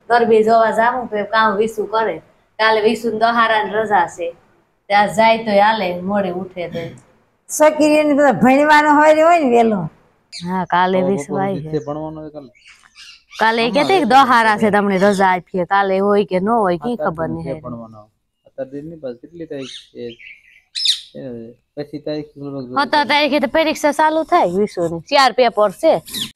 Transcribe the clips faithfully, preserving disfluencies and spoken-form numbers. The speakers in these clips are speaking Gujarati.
ગરબી જોવા જાવું તો કામ વિસુ કરે કાલે વિસુ દહારાની રજા છે ત્યાં જાય તો હાલે મોડે ઉઠે તો સકીરીને બધા ભણવાનો હોય હોય ને વેલો હા કાલે વિસુ આવી છે ભણવાનો હોય કાલે કાલે કેતે દહારા છે તમને રજા આપી કાલે હોય કે ન હોય કી ખબર નહીં ભણવાનો અત્યાર દિનની બસ કેટલી તારીખ છે પછી તારીખ સત્તર તારીખે તો પરીક્ષા ચાલુ થાય વિસુની ચાર પેપર છે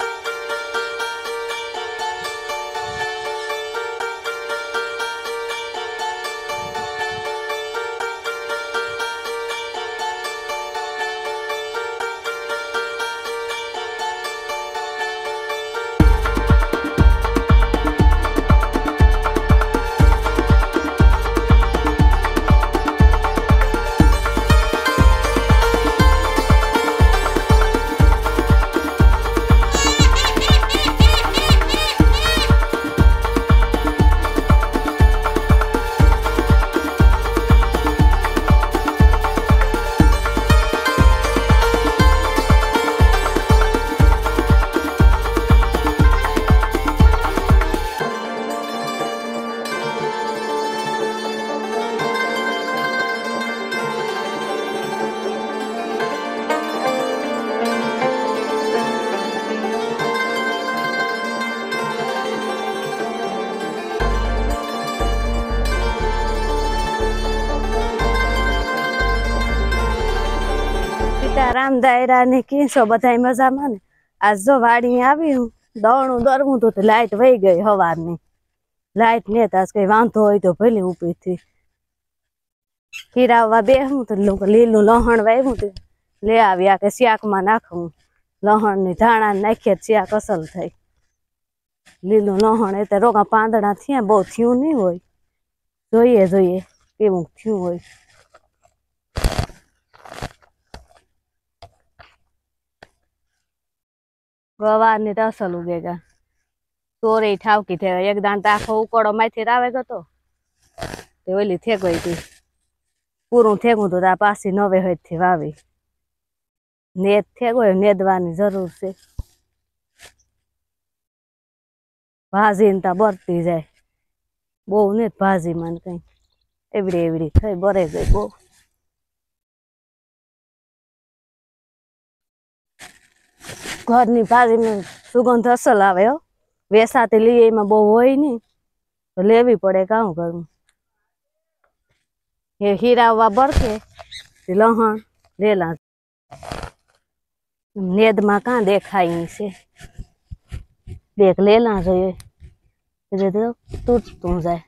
રામ દાયરા ને કીસો બધા મજામાં ને આજ જો વાડી આવી હું દવણું દરવું તો લાઈટ વહી ગઈ હવારની લાઈટ ને આજ કઈ વાંધો હોય તો ભલે ઉભી થી હીરાવવા બેહું તો લીલું લહણ વાવ્યું તો લે આવ્યા કે શાકમાં નાખવું લહણ ની ધાણા નાખીએ શાક અસલ થાય લીલું લહણ એ તો રોગા પાંદડા થયા બહુ થયું નહીં હોય જોઈએ જોઈએ કેવું થયું હોય ગવાર ની તો અસલ ઉગેગા ચોરે ઠાવકી થયા એક દાંત આખો ઉકળો માંથી રાવે ગયો તે ઓલી થેગઈ હતી પૂરું થેગું તો આ પાછી નવે હોય થી વાવી નેદ થેગો નેદવાની જરૂર છે ભાજી ને તા બરતી જાય બહુ ને ભાજી માં કઈ એવડી એવડી થઈ બરે ગઈ બહુ ઘરની ભાજીમાં સુગંધ અસલ આવે હો વેસાતી લઈએ એમાં બહુ હોય નહીં તો લેવી પડે કામ કરવું એ હીરાવવા બરકે લહણ લેલા નેદમાં કાં દેખાય છે બેક લેલા જોઈએ એટલે તૂટતું જાય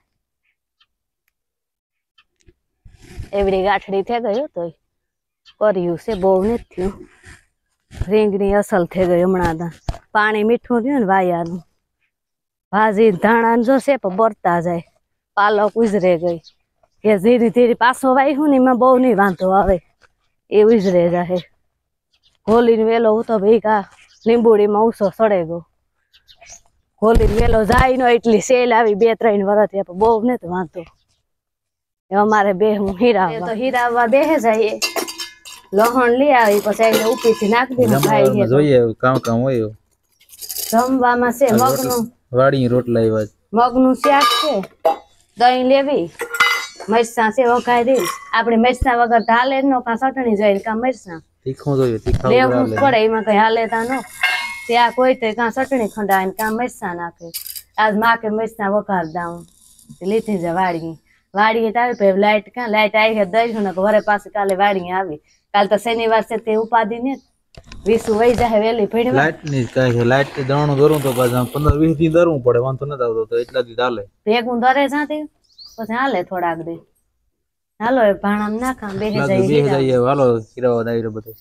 એવડી ગાંઠડી થઈ ગઈ તો કર્યું છે બહુ નથી થયું રીંગણી અસલ થઈ ગઈ હમણાં પાણી મીઠું થયું ને વાયાનું ભાજી ધાણા જોશે પણ બરતા જાય પાલક ઉજરે ગઈ કે ધીરે ધીરે પાછો વાયું ને એમાં બહુ નહીં વાંધો આવે એ ઉજરે જાય હોલીને વેલો ઉતો ભાઈ કા લીંબુડીમાં ઉસો સડે ગયો હોલીને વેલો જાય નો એટલી સેલ આવી બે ત્રણ વર્ષ પણ બહુ નથી વાંધો અમારે બે હું હીરાવવા તો હીરાવવા બેહે જાય લહણ લઈ આવી પછી ઉપી થી નાખી દે ભાઈ જોઈએ કામ કામ હોય જમવામાં છે મગનું વાડી રોટલા એવા મગનું શાક છે દહીં લેવી મરચાં છે વઘારી આપણે મરચાં વગર હાલે નો કા ચટણી જોઈએ કા મરચાં તીખું જોઈએ તીખું લેવું પડે એમાં કઈ હાલે તા નો ત્યાં કોઈ તો કા ચટણી ખંડાય કા મરચાં નાખે આજ માં કે મરચાં વઘાર દાઉં લીધી છે વાડી વાડી આવી પછી લાઈટ ક્યાં લાઈટ આવી દઈ ને ઘરે પાસે કાલે વાડી આવી કાલ તો શનિવાર છે તે ઉપાધિ ને વિસુ વહી જાય વેલી ભીડ લાઈટ ની કઈ લાઈટ થી દણું દરું તો પાછા પંદર વીસ દી દરવું પડે વાંધો નથી આવતો તો એટલા દી હાલે ભેગું દરે જાતી પછી હાલે થોડાક દી હાલો એ ભાણામાં નાખા બેહી જાય બેહી જાય હાલો હીરાવા દાયરો બધે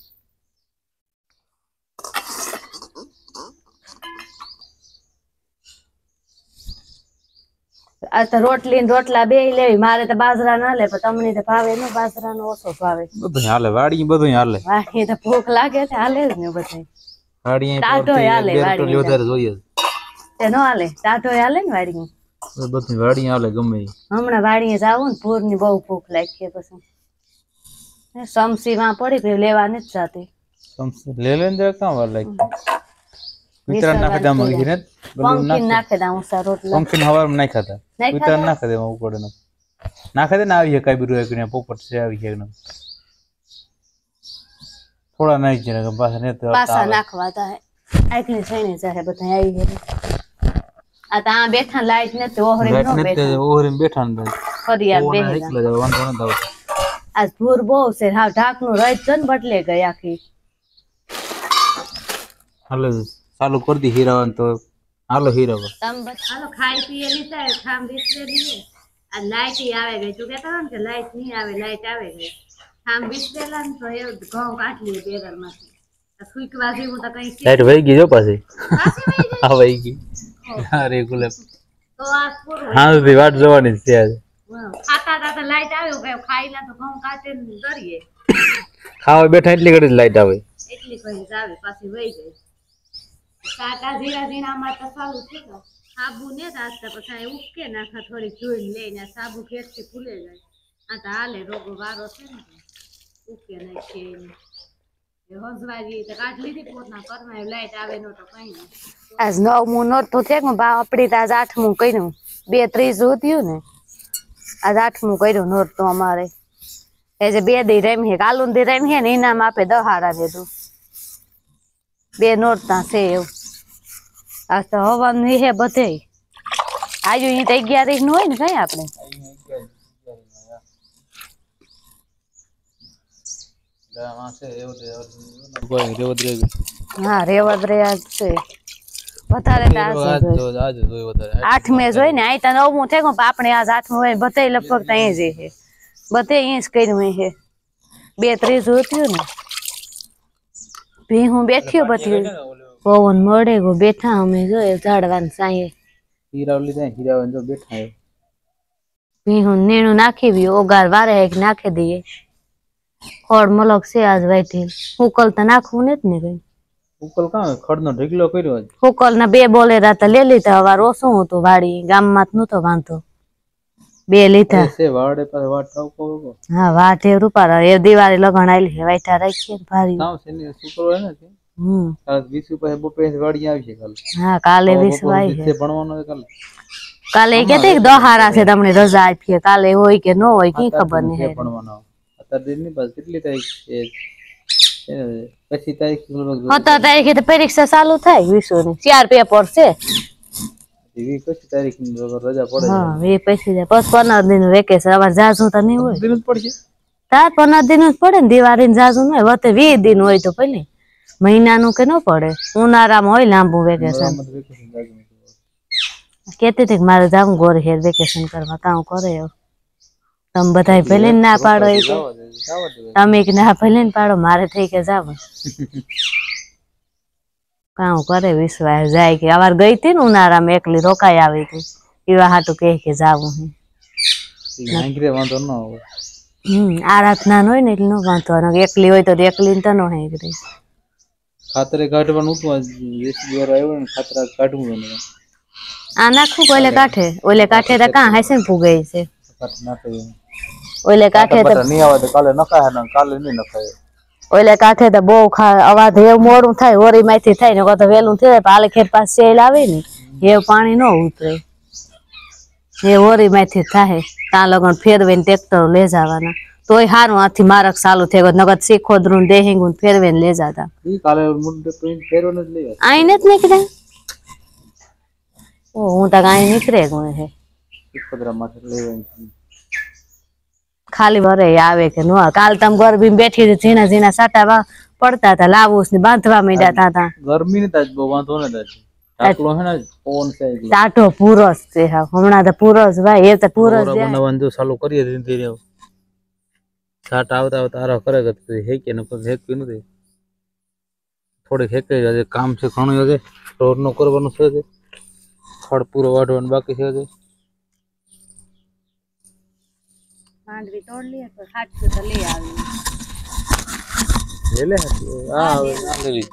આ તો રોટલી ને રોટલા બે લેવી મારે તો બાજરા ના લે પણ તમને તો ભાવે ને બાજરા નો ઓછો ભાવે બધું હાલે વાડી બધું હાલે વાડી તો ભૂખ લાગે છે હાલે જ ને બધું વાડી ટાટો હાલે વાડી વધારે જોઈએ તે નો હાલે ટાટો હાલે ને વાડી બધું વાડી હાલે ગમે હમણાં વાડીએ જાવું ને ભોર ની બહુ ભૂખ લાગી પછી સમસી માં પડી લેવા નથી જાતી સમસી લે લે ને કામ વાર લાગી વિતરણ નાખે દે મંગી ને પંખી નાખે દે હું સા રોટલા પંખી હવાર માં નાખા હતા નાખ્યા વિતરણ નાખે દે ઉકોડે ન નાખે દે ને આવી કઈ બીરું એક ને પોપટ છે આવી છે ને થોડા નાખી છે ને પાછા ને તો પાછા નાખવા તા આટલી છઈને જાય બધા આવી ગયા આ તા બેઠા લાઈટ ને તો ઓહરે નો બેઠા ઓહરે બેઠા ને ફરિયાદ બેહી એકલા જ વાંધો ન આવતો આજ ભૂર બહુ છે હા ઢાકનું રહી જ ને બદલે ગઈ આખી હાલો ચાલુ કરી દી હીરાવન તો હાલો હીરાવ તમ બસ હાલો ખાઈ પીએ લીધા ખામ વિસરે લીધે આ લાઈટ આવે ગઈ તું કહેતા ને કે લાઈટ નહીં આવે લાઈટ આવે ગઈ ખામ વિસરેલા ને તો એ ઘઉં કાઢી લે બેરલ માંથી ફૂક વાજી હું તો કઈ લાઈટ વહી ગઈ જો પાછી પાછી વહી ગઈ હા વહી ગઈ હા રેગ્યુલર તો આ પૂરું હા સુધી વાટ જોવાની છે આજે ખાતા ખાતા લાઈટ આવે કે ખાઈલા તો ઘઉં કાઢે ને કરીએ ખાવા બેઠા એટલી ઘડી લાઈટ આવે એટલી કઈ આવે પાછી વહી ગઈ કાકા ધીરા ધીરા માં તો સારું છે તો સાબુ ને રાખતા પછી ઉકે નાખા થોડી જોઈ લઈને સાબુ ખેતથી ફૂલે જાય આ તો હાલે રોગો વારો છે ને ઉકે નાખીએ એ હોજવાજી તો કાઢ લીધી પોતના કરમાં લાઈટ આવે નો તો કઈ નહીં આજ નવમું નોતું છે કે બા આપડી તો આજ આઠમું કર્યું બે ત્રીસ થયું ને આજ આઠમું કર્યું નોરતું અમારે એ જે બે દી રમી કાલુન દી રમી ને ઇનામ આપે દહાડા દીધું બે નોરતા છે એવું આ તો હવાનું હે બધે આજુ અહીં તો અગિયાર નું હોય ને કઈ આપણે હા રેવદ રે છે વધારે આઠ મે જોઈ ને આ નવમું થઈ ગયું આપણે આજ આઠમું હોય બધે લગભગ ત્યાં જ છે બધે અહીં જ કર્યું હે બે ત્રીસ થયું ને ભી હું બેઠ્યો બધી પવન મળે ગો બેઠા અમે જોઈએ ઝાડવાન સાંયે હીરાવલી ત્યાં હીરાવન જો બેઠા હે ભી હું નેણું નાખી બી ઓગાર વારે એક નાખી દઈએ ખોડ મલક છે આજ વાઈથી ઉકલ તો નાખવું ને જ ને કઈ ઉકલ કાં ખડનો ઢગલો કર્યો આજ ઉકલ ના બે બોલેરા તો લે લીધા હવાર ઓછું હતું વાડી ગામમાં જ નતો વાંધો બે લીધા છે વાડે પર વાટ ઠાવકો હા વાટ એ રૂપારા એ દિવાળી લગણ આલી હે વાઈટા રાખીએ ને ભારી કામ છે ને સુકરો હે ને હમ આજ વીસ રૂપિયા બપે વાડી આવી છે કાલે હા કાલે વીસ વાઈ છે ભણવાનો છે કાલે કાલે કેતે દહારા છે તમને રજા આપીએ કાલે હોય કે ન હોય કી ખબર નહીં હે ભણવાનો અત્યારે દિન ની બસ કેટલી તારીખ છે પછી તારીખ સત્તર તારીખે તો પરીક્ષા ચાલુ થાય વિશ્વ ની ચાર પેપર છે એવી કઈ તારીખ ની રજા પડે હા એ પછી જાય બસ પંદર દિન વેકેશન અમાર જાજુ તો નહીં હોય દિન જ પડશે તાર પંદર દિન જ પડે ને દિવાળી ને જાજુ ન હોય વતે વીસ દિન હોય તો ભલે મહિનાનું કે ન પડે ઉનાળામાં હોય લાંબુ વેકેશન કેતી હતી મારે જાવું ગોર હેર વેકેશન કરવા કામ કરે તમે બધા ભલે ના પાડો એ કે તમે કે ના ભલે ને પાડો મારે થઈ કે જાવ કામ કરે વિશ્વાસ જાય કે અવાર ગઈ હતી ને ઉનાળામાં એકલી રોકાઈ આવી હતી એવા હાટું કહે કે જાવું હમ આ રાત ના હોય ને એટલે ન વાંધો એકલી હોય તો એકલી ને તો ન હેગરી ખાતરે કાઢવાનું હતું આવ્યો ને ખાતરા કાઢવું આ નાખું ઓલે કાંઠે ઓલે કાંઠે તો કાં હશે ને ફૂગઈ છે ઓલે કાંઠે તો નહીં આવે તો કાલે નખાય ને કાલે નહીં નખાય ઓલે કાંઠે તો બહુ અવાજ એવું મોડું થાય ઓરી માંથી થાય ને તો વેલું થાય પાલે ખેર પાસે સેલ આવે ને એ પાણી ન ઉતરે એ ઓરી માંથી થાય ત્યાં લગન ફેરવે ને ટ્રેક્ટર લઈ જવાના તોય સારું આથી મારક ચાલુ થઈ ગયો નગર શીખોદરું દેહિંગું ફેરવે ને લઈ જતા આઈને જ નીકળે ઓ હું તો કાંઈ નીકળે ગુણ હે ખાલી વરે આવે કે નો કાલ તમે ગરબી બેઠી હતી ઝીણા ઝીણા સાટા પડતા હતા લાવું ને બાંધવા માંડ્યા હતા ગરમી ને તાજ બહુ વાંધો ને તાજ ટાકલો હે ને પવન છે ટાટો પૂરસ છે હા હમણાં તો પૂરસ ભાઈ એ તો પૂરસ બનાવવાનું ચાલુ કરીએ ધીરે ધીરે સાટ આવતા આવતા આરો કરે કે હેકે ને હેકવી નથી થોડીક હેકે હજી કામ છે ઘણું હજી રોડ નું કરવાનું છે ખડ પૂરો વાઢવાનું બાકી છે હજી માંડવી તોડ લે તો હાટું તો લઈ આવી લે લે આ હવે લેવી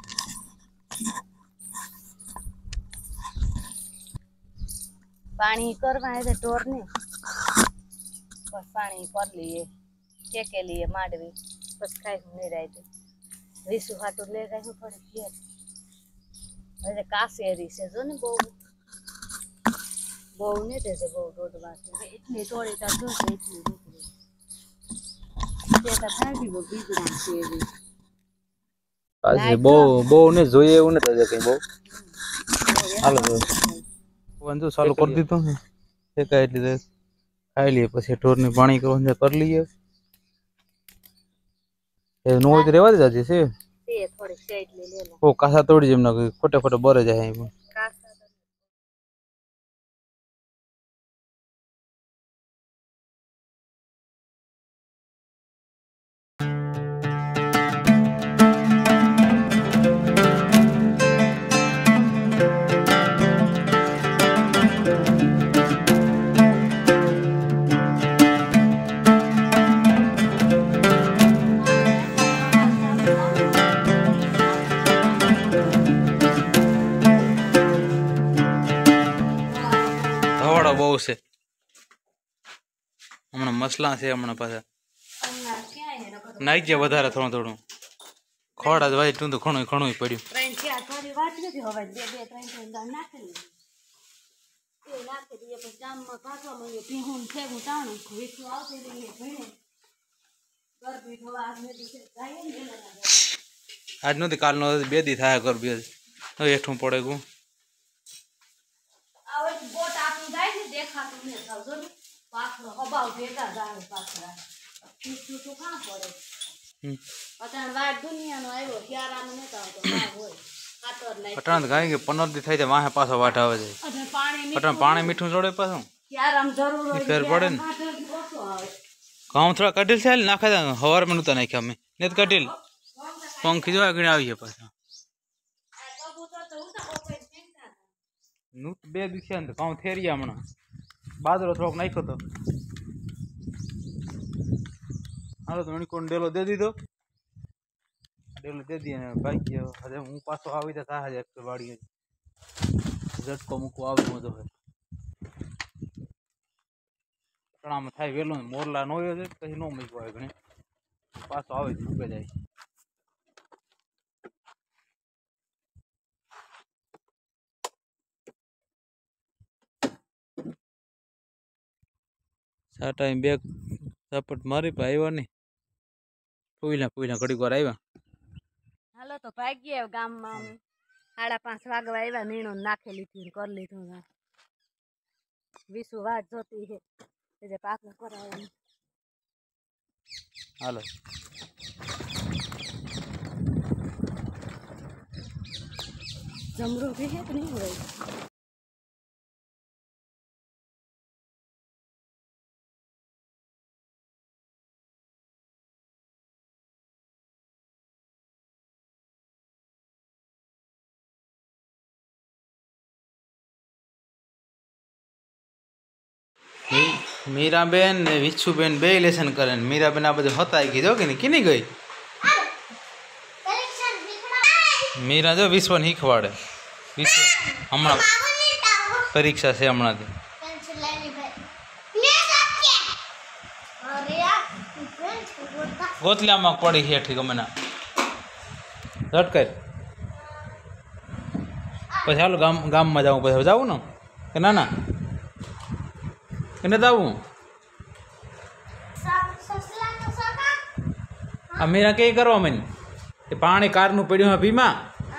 પાણી કરવા હે ટોર ને બસ પાણી કરી લઈએ ચેકે લઈએ માંડવી બસ કાઈ નહીં રાઈ વિસુ હાટું લે ગઈ હું થોડી ઘેર अरे कासेरी से जो ने बो बो ने दे बो रोड बात इतनी तोड़ी ता जो इतनी रोकड़ी તે તો ખાધી બહુ બીજડા છે એવી આજે બહુ બહુ ને જોઈએ એવું નથી આજે કઈ બહુ હાલો તો વંજો ચાલુ કરી દીધું ને એ કાઈ એટલે ખાઈ લઈએ પછી ઢોરને પાણી કરવાનું છે કરી લઈએ એ નો જ રહેવા દે આજે છે તે થોડી સાઈડ લઈ લેલા ઓ કાસા તોડી જેમ ના ખોટે ખોટે બરે જાય અહીં કાસા બહુ છે હમણાં મસલા છે હમણાં પાછા નાઈ ગયા વધારે થોડું થોડું ખોડા જ વાય તું તો ઘણું ઘણું પડ્યું ત્રણ ચાર થોડી વાત નથી હવે બે બે ત્રણ ત્રણ દાણ નાખેલી એ નાખી દઈએ પછી ગામમાં પાછો મળીએ પીહું ફેગું તાણું વીસું આવતી રહીએ ભણે ગરબી થવા આજ નથી જાય ને આજ નથી કાલનો બે દી થાય ગરબી હવે હેઠું પડે ગયું આવે બોટ આપણું જાય ને દેખાતું ને સમજો ને પાછળ હબાવ ભેગા જાય પાછળ વીસું તો કાં પડે અટાણ વાત દુનિયાનો આવ્યો ક્યારાનો નતો આવતો ભાગ હોય ખાતર નાખી પટાણ ગાય કે પંદર દી થઈ જાય વાહે પાછો વાટ આવે છે અટાણ પાણી પટાણ પાણી મીઠું જોડે પાછું ક્યારામ જરૂર હોય ફેર પડે ને ઓછો આવે ઘઉં થોડા કઢીલ છે નાખે હવાર માં નતા નાખ્યા અમે ને કઢીલ પંખી જોવા ગણી આવીએ પાછા નું બે દિવસે ને ઘઉં થેરિયા હમણાં બાજરો થોડોક નાખ્યો તો હાલો તો કોણ ડેલો દે દીધો ડેલો દે દી ભાઈ હવે હું પાછો આવી તો થાય એક વાડી ઝટકો મૂકવો આવે મજો હોય ચણામાં થાય વેલો મોરલા નો હોય છે પછી નો મૂકવા આવે ઘણી પાછો આવે મૂકે જાય સા ટાઈમ બે ઝપટ મારી પણ આવ્યા નહીં પૂઈલા પૂઈલા ઘડીક વાર આવ્યા હાલો તો ભાગ્ય ગામમાં અમે સાડા પાંચ વાગવા આવ્યા મીણો નાખી લીધું કરી લીધું વીસુ વાત જોતી છે જે પાક કરાવે હાલો જમરૂ છે કે નહીં હોય મીરાબેન ને વિચ્છુબેન બે લેસન કરે ને મીરાબેન આ બધું હતાઈ કીધો કે નહીં કીની ગઈ મીરા જો વિશ્વને શીખવાડે વિશ્વ હમણાં પરીક્ષા છે હમણાંથી ગોતલામાં પડી છે ઠીક અમે ના ઝટકે પછી હાલો ગામ ગામમાં જવું પછી જવું ને કે ના ના કે નથી આવું આ મીરા કઈ કરવા મને એ પાણી કારનું પડ્યું હા ભીમા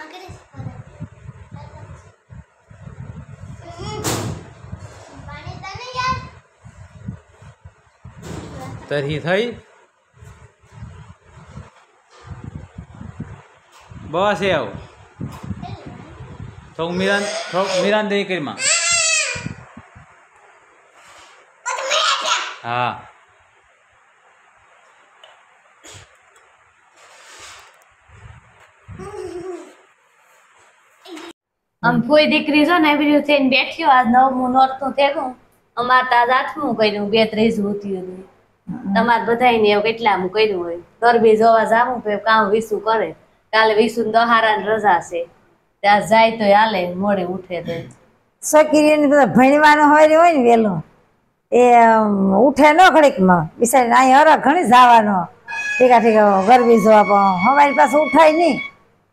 તરી થઈ બસ એ આવું થોડુંક મીરાન થોડુંક મીરાન દઈ કરીમાં હા આમ કોઈ દીકરી જો ને એવી રીતે બેઠ્યો આજ નવમું નોરતું થયું અમારે તો આજ આઠમું કર્યું બે ત્રીજું ઉઠ્યું તમારે બધાને એવું કેટલામું કર્યું હોય ગરબી જોવા જાવું તો કામ વિસુ કરે કાલે વિસુ દહારા ની રજા છે ત્યાં જાય તો હાલે મોડે ઉઠે તો છોકરીઓને બધા ભણવાનો હોય હોય ને વેલો એ ઉઠે ન ઘડીકમાં બિચારી અહીં હરા ઘણી જવાનો ઠીકા ઠીકા ગરબી જોવા પણ અમારી પાસે ઉઠાય નહીં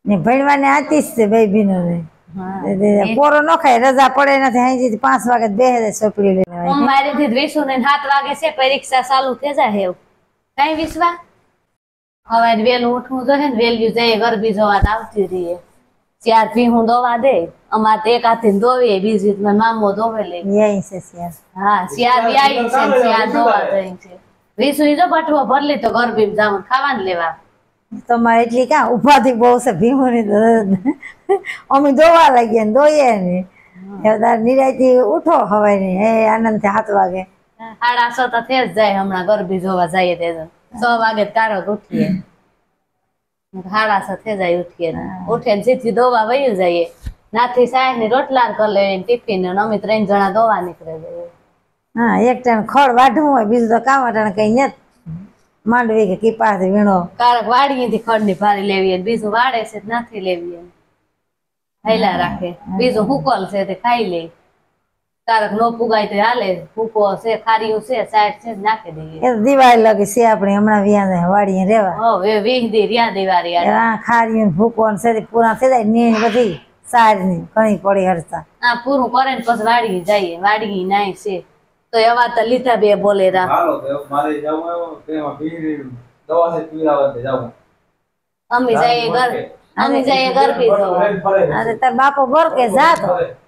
ને ભણવાને આતી જ છે બે બીનો ને હા પોરો ન ખાય રજા પડે નથી અહીં પાંચ વાગે બે સોપડી લઈને મારી થી વિસુ ને સાત વાગે છે પરીક્ષા ચાલુ થઈ જાય એવું કઈ વિશ્વા હવે વેલું ઉઠવું જોઈએ ને વેલ્યુ જઈએ ગરબી જોવા આવતી રહીએ ચાર ભીહું દોવા દે અમારે તો એક હાથી દોવીએ બીજી મામો દોવે લે યही છે શિયાર હા શિયાર બી આવી છે ને શિયાર દોવા જઈ છે વિસુ ની જો બટવો ભરલી તો ગરબી જાવ ખાવાનું લેવા તમારે એટલી ક્યાં ઉપાધિ બહુ છે ભીમો ની અમે દોવા લાગીએ ને દોઈએ ને નિરાયતી ઉઠો હવાય ની હે આનંદ થી સાત વાગે સાડા છ તો થઈ જ જાય હમણાં ગરબી જોવા જઈએ તે છ વાગે તારો ઉઠીએ સાડા છ થઈ જાય ઉઠીએ ઉઠીએ સીધી દોવા વયું જઈએ નાથી સાહેબ ની રોટલા કરી લેવી ટિફિન ને અમે ત્રણ જણા દોવા નીકળે જઈએ હા એક ટાઈમ ખડ વાઢવું હોય બીજું તો કામ વાટાણે કઈ નથી માંડવી કે કીપાથી વીણો કારક વાડીએ થી ખડ ની ભારી લેવી બીજું વાડે છે નથી લેવી થયેલા રાખે બીજું હુકલ છે તે ખાઈ લે કારક નો પુગાય તો હાલે હુકો છે ખારીયું છે સાઈડ છે નાખી દઈએ એ દિવાળી લગી છે આપણે હમણાં વ્યા વાડીએ રેવા હવે વીસ દી રહ્યા દિવાળી આ ખારી ભૂકો ને શેરી પૂરા થઈ જાય નીણ બધી સાર ની ઘણી પડી હરતા આ પૂરું કરે ને પછી વાડી જઈએ વાડી નાય છે તો એવા તો લીધા બે બોલે રા હાલો તો મારે જાવું આવ્યો તેમાં પીરી દવા છે પીરાવા દે જાવું અમે જઈએ ઘર અમે જઈએ ગરબી જોવા અરે તાર બાપો બોર કે જા તો